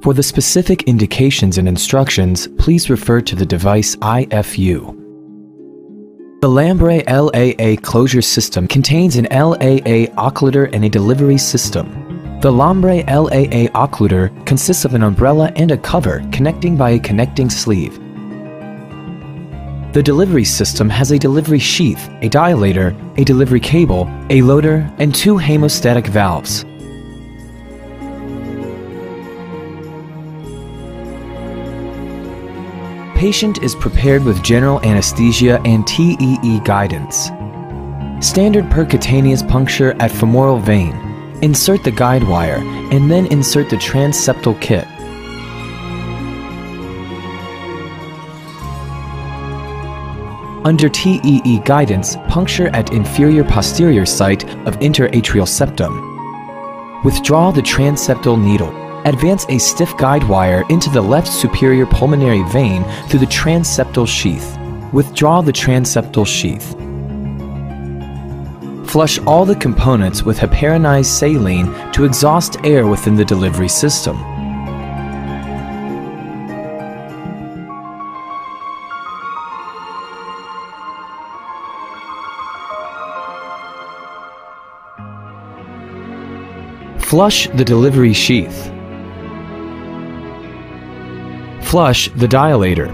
For the specific indications and instructions, please refer to the device IFU. The Lambre LAA closure system contains an LAA occluder and a delivery system. The Lambre LAA occluder consists of an umbrella and a cover connecting by a connecting sleeve. The delivery system has a delivery sheath, a dilator, a delivery cable, a loader, and 2 hemostatic valves. Patient is prepared with general anesthesia and TEE guidance. Standard percutaneous puncture at femoral vein. Insert the guide wire and then insert the transseptal kit. Under TEE guidance, puncture at inferior-posterior site of interatrial septum. Withdraw the transseptal needle. Advance a stiff guide wire into the left superior pulmonary vein through the transseptal sheath. Withdraw the transseptal sheath. Flush all the components with heparinized saline to exhaust air within the delivery system. Flush the delivery sheath. Flush the dilator.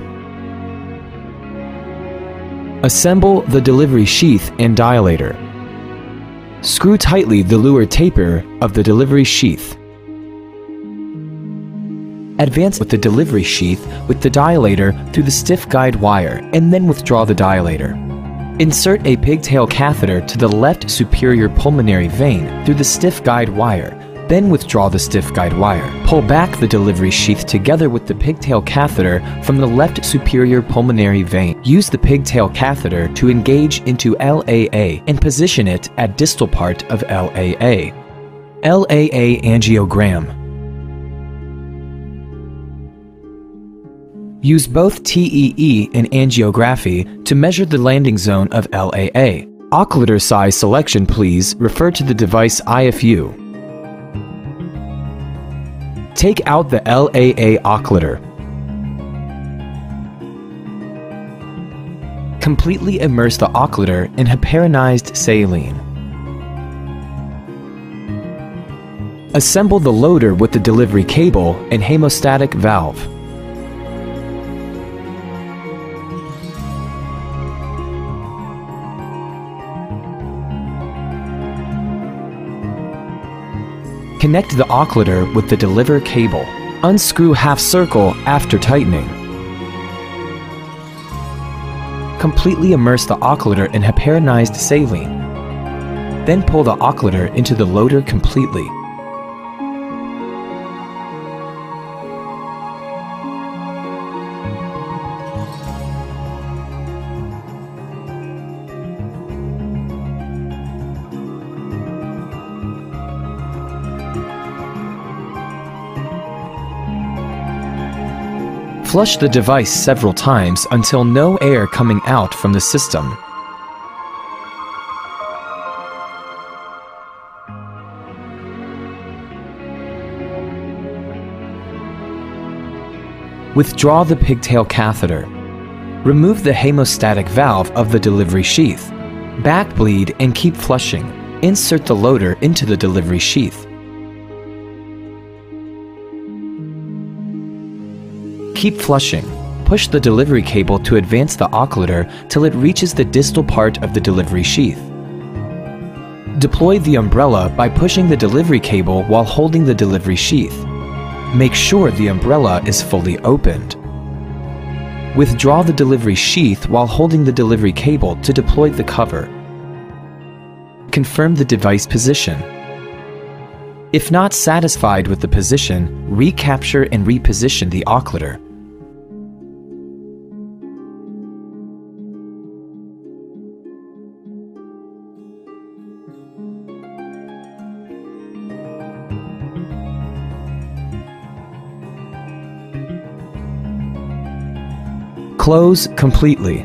Assemble the delivery sheath and dilator. Screw tightly the Luer taper of the delivery sheath. Advance with the delivery sheath with the dilator through the stiff guide wire and then withdraw the dilator. Insert a pigtail catheter to the left superior pulmonary vein through the stiff guide wire. Then withdraw the stiff guide wire. Pull back the delivery sheath together with the pigtail catheter from the left superior pulmonary vein. Use the pigtail catheter to engage into LAA and position it at distal part of LAA. LAA angiogram. Use both TEE and angiography to measure the landing zone of LAA. Occluder size selection, please refer to the device IFU. Take out the LAA occluder. Completely immerse the occluder in heparinized saline. Assemble the loader with the delivery cable and hemostatic valve. Connect the occluder with the deliver cable. Unscrew half circle after tightening. Completely immerse the occluder in heparinized saline. Then pull the occluder into the loader completely. Flush the device several times until no air coming out from the system. Withdraw the pigtail catheter. Remove the hemostatic valve of the delivery sheath. Back bleed and keep flushing. Insert the loader into the delivery sheath. Keep flushing. Push the delivery cable to advance the occluder till it reaches the distal part of the delivery sheath. Deploy the umbrella by pushing the delivery cable while holding the delivery sheath. Make sure the umbrella is fully opened. Withdraw the delivery sheath while holding the delivery cable to deploy the cover. Confirm the device position. If not satisfied with the position, recapture and reposition the occluder. Close completely.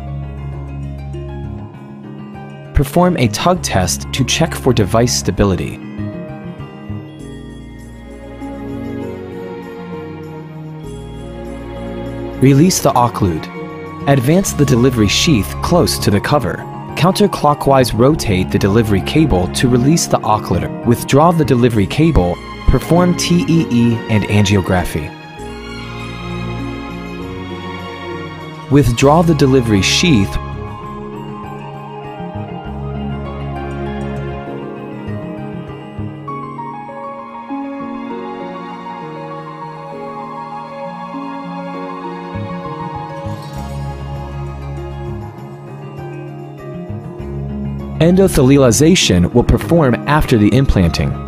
Perform a tug test to check for device stability. Release the occlude. Advance the delivery sheath close to the cover. Counterclockwise rotate the delivery cable to release the occluder. Withdraw the delivery cable. Perform TEE and angiography. Withdraw the delivery sheath. Endothelialization will perform after the implanting.